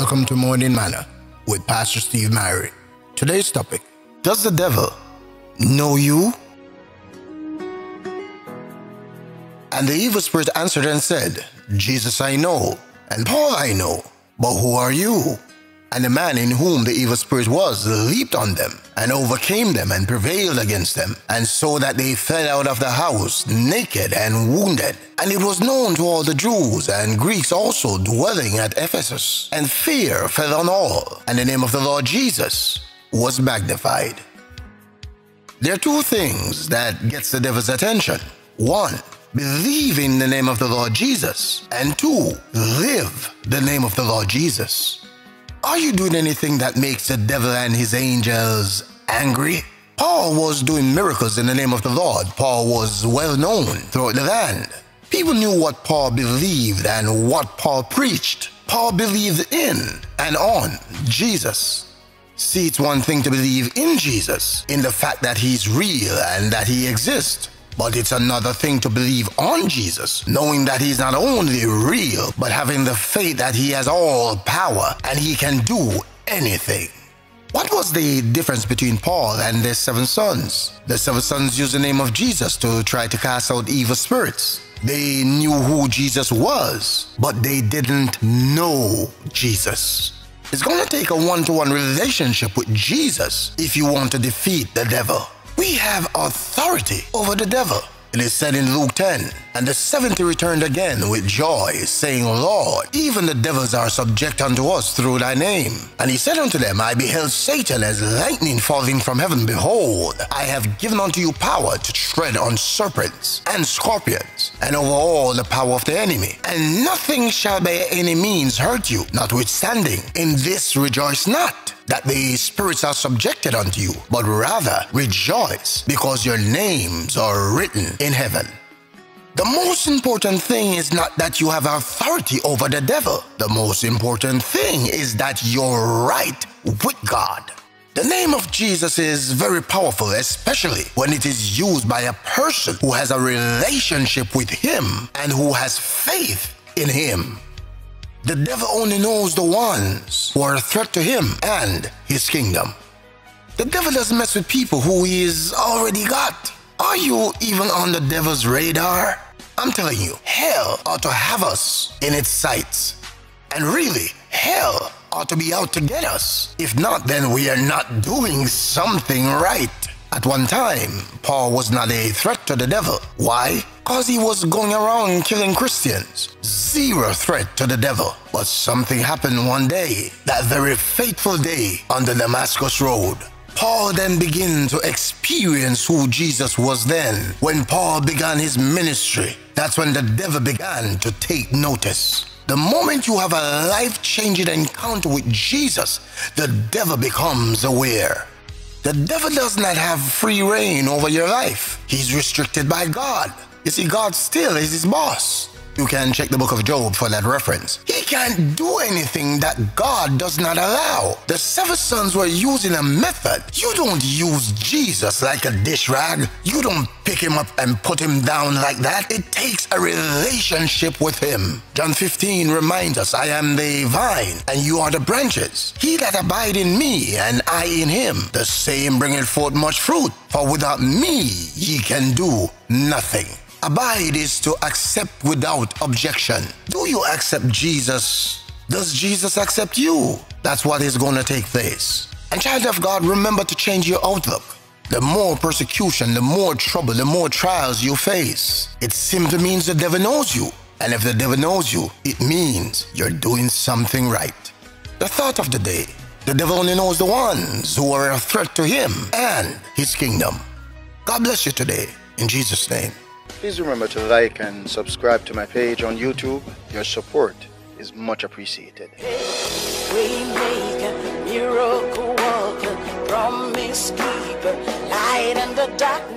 Welcome to Morning Manna with Pastor Steve Mary. Today's topic: does the devil know you? And the evil spirit answered and said, Jesus I know, and Paul I know, but who are you? And the man in whom the evil spirit was leaped on them, and overcame them, and prevailed against them, and so that they fled out of the house naked and wounded. And it was known to all the Jews and Greeks also dwelling at Ephesus, and fear fell on all, and the name of the Lord Jesus was magnified. There are two things that gets the devil's attention. One, believe in the name of the Lord Jesus, and two, live the name of the Lord Jesus. Are you doing anything that makes the devil and his angels angry? Paul was doing miracles in the name of the Lord. Paul was well known throughout the land. People knew what Paul believed and what Paul preached. Paul believed in and on Jesus. See, it's one thing to believe in Jesus, in the fact that he's real and that he exists. But it's another thing to believe on Jesus, knowing that he's not only real, but having the faith that he has all power and he can do anything. What was the difference between Paul and the 7 sons? The 7 sons used the name of Jesus to try to cast out evil spirits. They knew who Jesus was, but they didn't know Jesus. It's going to take a one-to-one relationship with Jesus if you want to defeat the devil. We have authority over the devil. It is said in Luke 10, and the 70 returned again with joy, saying, Lord, even the devils are subject unto us through thy name. And he said unto them, I beheld Satan as lightning falling from heaven. Behold, I have given unto you power to tread on serpents and scorpions, and over all the power of the enemy. And nothing shall by any means hurt you. Notwithstanding, in this rejoice not, that the spirits are subjected unto you, but rather rejoice, because your names are written in heaven. The most important thing is not that you have authority over the devil. The most important thing is that you're right with God. The name of Jesus is very powerful, especially when it is used by a person who has a relationship with him and who has faith in him. The devil only knows the ones who are a threat to him and his kingdom. The devil doesn't mess with people who he's already got. Are you even on the devil's radar? I'm telling you, hell ought to have us in its sights. And really, hell ought to be out to get us. If not, then we are not doing something right. At one time, Paul was not a threat to the devil. Why? Because he was going around killing Christians. Zero threat to the devil. But something happened one day, that very fateful day on the Damascus Road. Paul then began to experience who Jesus was then. When Paul began his ministry, that's when the devil began to take notice. The moment you have a life-changing encounter with Jesus, the devil becomes aware. The devil does not have free reign over your life. He's restricted by God. You see, God still is his boss. You can check the book of Job for that reference. He can't do anything that God does not allow. The 7 sons were using a method. You don't use Jesus like a dish rag. You don't pick him up and put him down like that. It takes a relationship with him. John 15 reminds us, I am the vine, and you are the branches. He that abide in me, and I in him, the same bringeth forth much fruit. For without me ye can do nothing. Abide is to accept without objection. Do you accept Jesus? Does Jesus accept you? That's what is going to take place. And child of God, remember to change your outlook. The more persecution, the more trouble, the more trials you face, it simply means the devil knows you. And if the devil knows you, it means you're doing something right. The thought of the day: the devil only knows the ones who are a threat to him and his kingdom. God bless you today, in Jesus' name. Please remember to like and subscribe to my page on YouTube. Your support is much appreciated. Waymaker, miracle worker, promise keeper, light in the darkness.